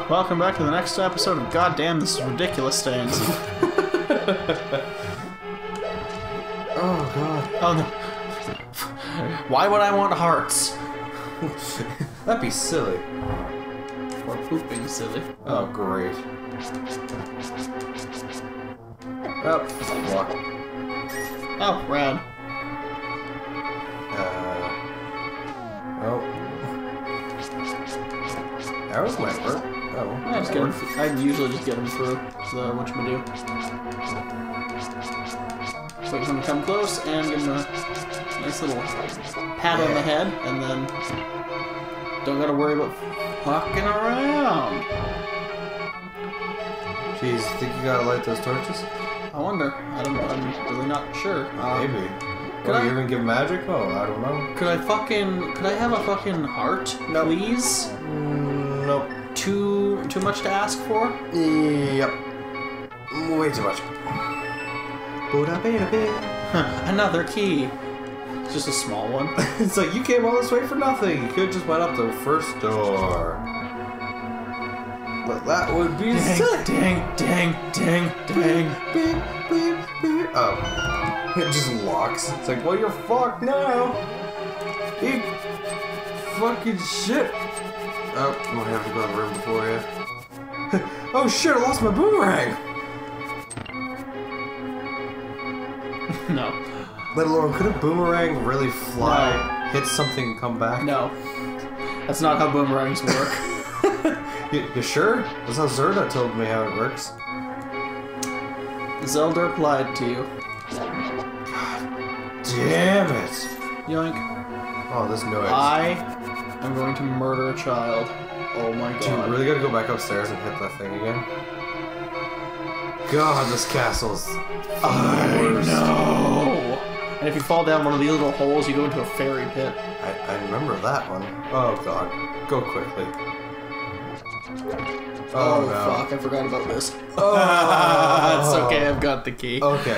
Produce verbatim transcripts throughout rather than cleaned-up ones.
Hello, welcome back to the next episode of Goddamn This Is Ridiculous Stains. Oh god. Oh no. Why would I want hearts? That'd be silly. Or pooping silly. Oh, great. Oh, walk. Oh, rad. Uh. Oh. Arrows might work. Oh. I just get him. I usually just get him through the whatchamado. So I'm gonna come close and give him a nice little pat on the head, and then don't gotta worry about fucking around. Jeez, think you gotta light those torches? I wonder. I don't. I'm really not sure. Um, Maybe. Could Or I- you even give magic? Oh, I don't know. Could I fucking? Could I have a fucking heart, please? Mm, nope. Too too much to ask for? Yep. Way too much. Another key. It's just a small one. It's like you came all this way for nothing. You could just went up the first door. But that would be sick. Ding, ding, ding, ding. Beep, beep, beep. Oh. It just locks. It's like, well, you're fucked now. Eat fucking shit. Oh, I'm gonna have to go to the room before you. Oh shit, I lost my boomerang. No. Let alone, could a boomerang really fly, no. hit something, and come back? No. That's not how boomerangs work. you, you sure? That's how Zerda told me how it works. Zelda applied to you. Damn it! Yoink. Oh, this noise. I am going to murder a child. Oh my god. Do you really gotta go back upstairs and hit that thing again? God, this castle's I know! And if you fall down one of these little holes, you go into a fairy pit. I, I remember that one. Oh god. Go quickly. Oh, Oh, no. fuck, I forgot about this. Oh. It's okay, I've got the key. Okay.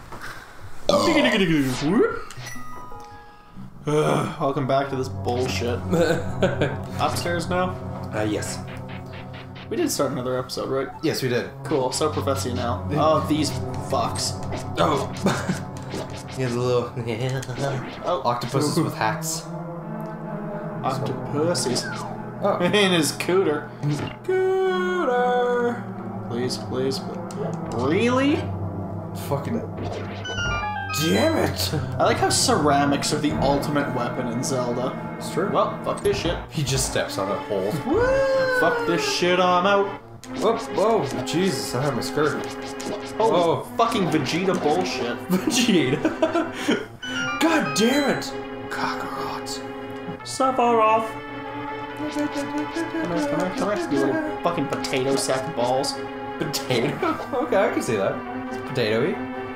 Welcome back to this bullshit. Upstairs now? Uh, yes. We did start another episode, right? Yes, we did. Cool, so professional. Oh, these fucks. Oh. He has a little Oh. octopuses with hats. Octopuses. Oh. In his cooter. Cooter. Please, please. Really? Fucking. Damn it! I like how ceramics are the ultimate weapon in Zelda. It's true. Well, fuck this shit. He just steps on a hole. Fuck this shit, I'm out. Whoa, whoa, Jesus, I have my skirt. Oh, Oh. fucking Vegeta bullshit. Vegeta. God damn it! Kakarot. Sephiroth. Come here, come here, come here, you little fucking potato sack balls. Potato? Okay, I can see that. It's potato-y.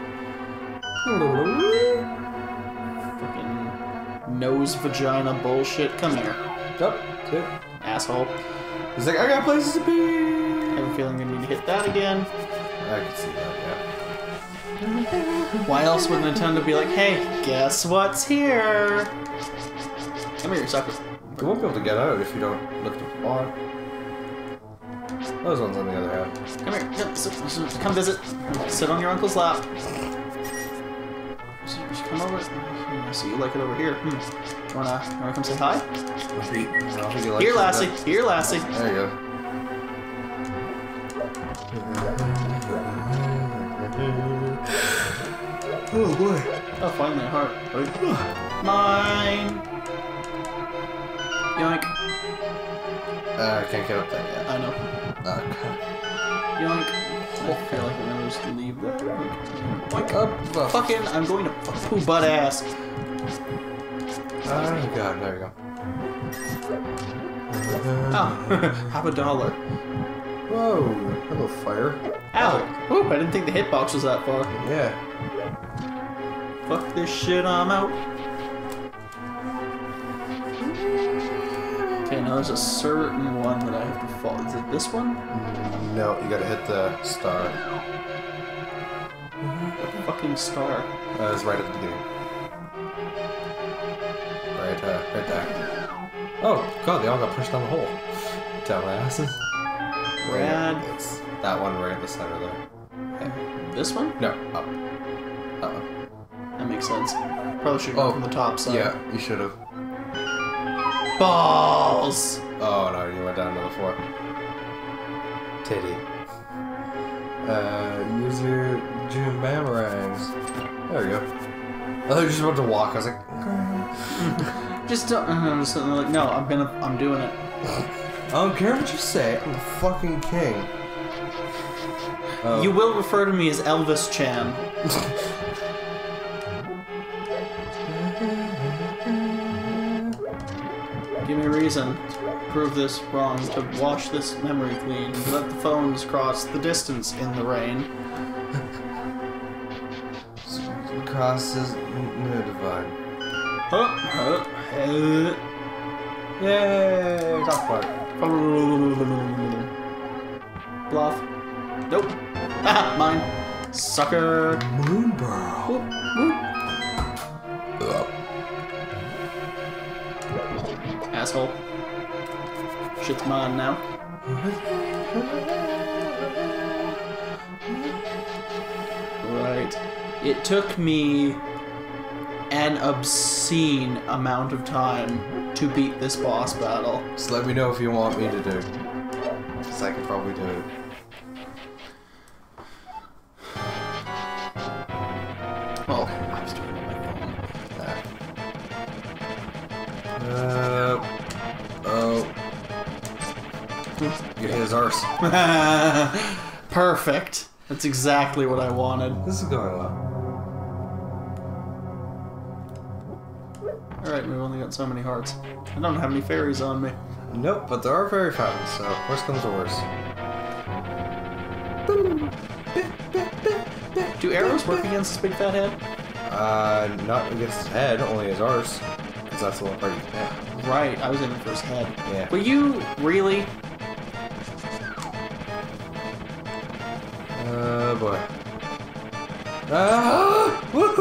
Fucking nose vagina bullshit. Come here, Oh, see it. asshole. He's like, I got places to be! I have a feeling I need to hit that again. I can see that, yeah. Why else would Nintendo be like, hey, guess what's here? Come here, you sucker. You won't be able to get out if you don't lift up the bar. Those ones on the other hand. Come here, come, sit, sit, come visit. Sit on your uncle's lap. So you should come over. I see you like it over here. Hmm. You wanna, you wanna come say hi? I don't think you like Here, that. Lassie. Here, Lassie. There you go. Oh boy. Oh, finally a heart. Mine. Yoink. Uh, I can't get up there yet. I know. Okay. Yoink. I feel like I'm gonna just leave that. Yoink. Up. Oh, Fucking, I'm going to poo butt ass. oh god, there we go. Oh, have a dollar. Whoa, hello fire. Ow! Oop, I didn't think the hitbox was that far. Yeah. Fuck this shit, I'm out. Okay, now there's a certain one that I have to fall. Is it this one? No, you gotta hit the star. What fucking star? Uh, it's right at the beginning. Right, uh, right there. Oh, god, they all got pushed down the hole. Dumbasses. Rad. Yeah, it's that one right at the center there. This one? No, up. That one. That makes sense. Probably should go Oh, from the top side. Yeah, you should have. Balls! Oh no, you went down to the floor. Titty. Uh, use your Jim Bamarangs. There we go. I thought you were just about to walk. I was like, okay. Just don't. I'm just sitting there like, no, I'm gonna. I'm doing it. I don't care what you say. I'm the fucking king. Oh. You will refer to me as Elvis Chan. Give me a reason to prove this wrong, to wash this memory clean, to let the phones cross the distance in the rain. Crosses no divide. Huh, huh, huh. Yay! Top part. Bluff. Nope. Ah, mine. Sucker. Moonbrow. Whoop, whoop. Asshole. Shit's mine now. Right. It took me an obscene amount of time to beat this boss battle. Just let me know if you want me to do it. Because I could probably do it. Well, I was doing it on my phone. Uh, oh. You hit his arse. Perfect. That's exactly what I wanted. This is going well. Alright, we've only got so many hearts. I don't have any fairies on me. Nope, but there are fairy fountains, so worst comes to worst. Do arrows work against this big fat head? Uh, not against his head, only his arse. Because that's the one part you can hit. Right, I was aiming for his head. Yeah. But you, really? Oh boy. Ah!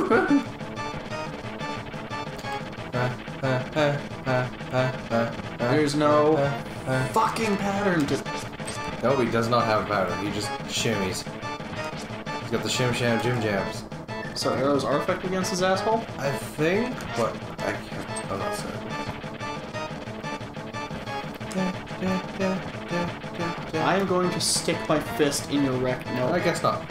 There's no fucking pattern to... No, he does not have a pattern. He just shimmies. He's got the shim sham jim jams. So arrows are effective against his asshole? I think, but I can't. I'm not certain. I am going to stick my fist in your wreck. No, I guess not.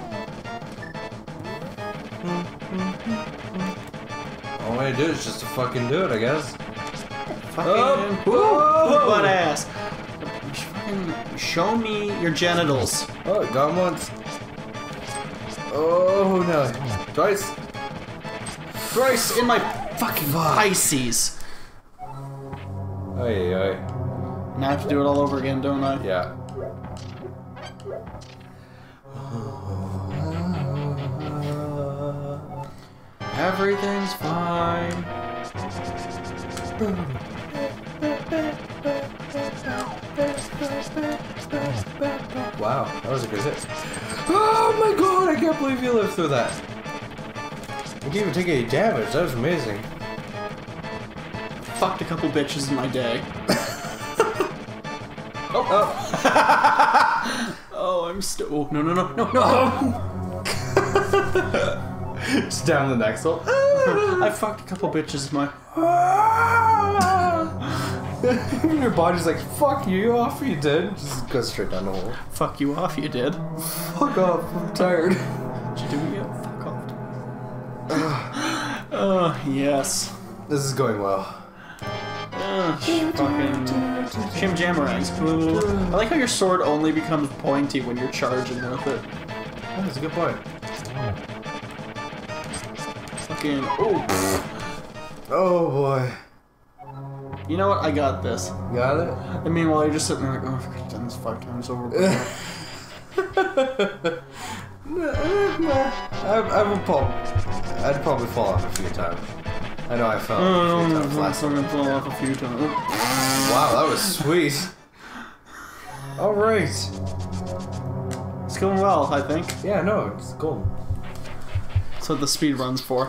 All I do is just to fucking do it, I guess. Fucking Oh, woo, whoa. butt ass. Fucking show me your genitals. Oh, it got him once. Oh no. Twice. Thrice in my fucking Pisces. Ay, ay. Now I have to do it all over again, don't I? Yeah. Everything's fine. Wow, that was a good hit. Oh my god, I can't believe you lived through that. You didn't even take any damage, that was amazing. Fucked a couple bitches in my day. Oh, oh. Oh, I'm still. Oh, no, no, no, no, no. Just down the next hole. I fucked a couple bitches in my. Your body's like, fuck you off, you did. Just go straight down the hole. Fuck you off, you did. Fuck off, I'm tired. Did you do it yet? Fuck off. Oh, yes. This is going well. Uh, fucking Shim Jamarangs. I like how your sword only becomes pointy when you're charging with it. Oh, that's a good point. Fucking. Oh. Oh boy. You know what? I got this. Got it? I mean, while you're just sitting there like, oh, I could have done this five times over. I, I would probably, I'd probably fall off a few times. I know I fell off a few times last I'm time. gonna fall off a few times. Wow, that was sweet. Alright. It's going well, I think. Yeah, no, it's golden. That's what the speed run's for.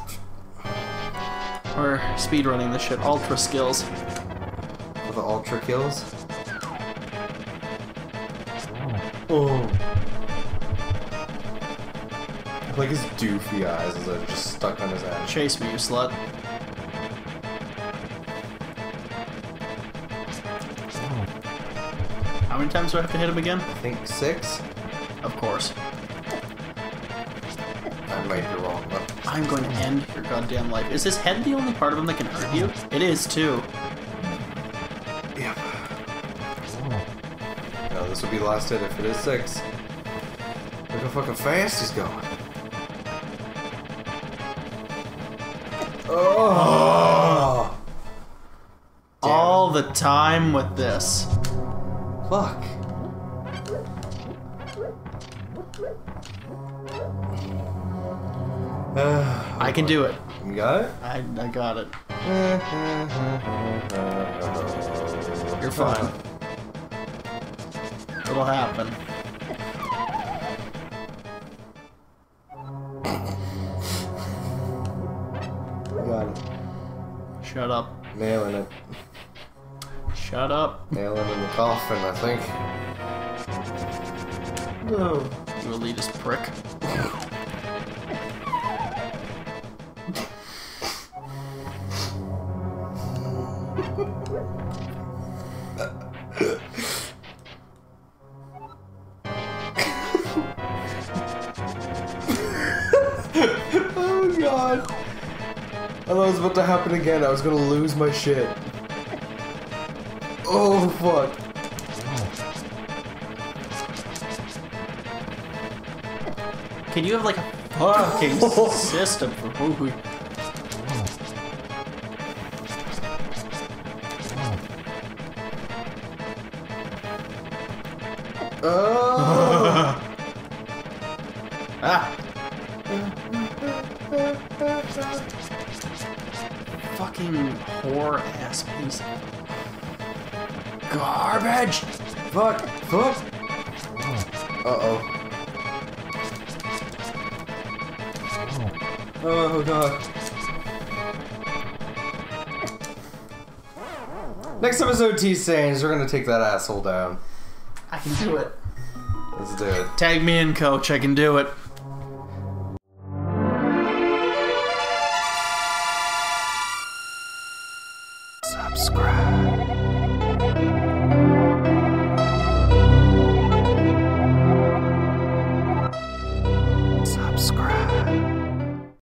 Or speed running this shit. Ultra skills. For the ultra kills. Oh. Like his doofy eyes as they're just stuck on his head. Chase me, you slut. How many times do I have to hit him again? I think six? Of course. I might be wrong, but... I'm going to end your goddamn life. Is his head the only part of him that can hurt you? It is, too. Yep. No, this will be the last hit if it is six. Look how fucking fast he's going. Oh! All the time with this. Fuck. Uh, I can do it. You got it? I, I got it. You're fine. It'll happen. You got it. Shut up. Nailing it. Shut up. Nailing in the coffin, I think. No. You elitist prick. Oh god. I thought it was about to happen again. I was gonna lose my shit. Oh fuck. Can you have like a fucking system for who? Oh. Ah! Fucking whore ass piece of garbage! Fuck! Fuck! Uh oh. Oh god. Next episode, T Sains, we're gonna take that asshole down. I can do it. Let's do it. Tag me in, coach. I can do it. Subscribe. Subscribe.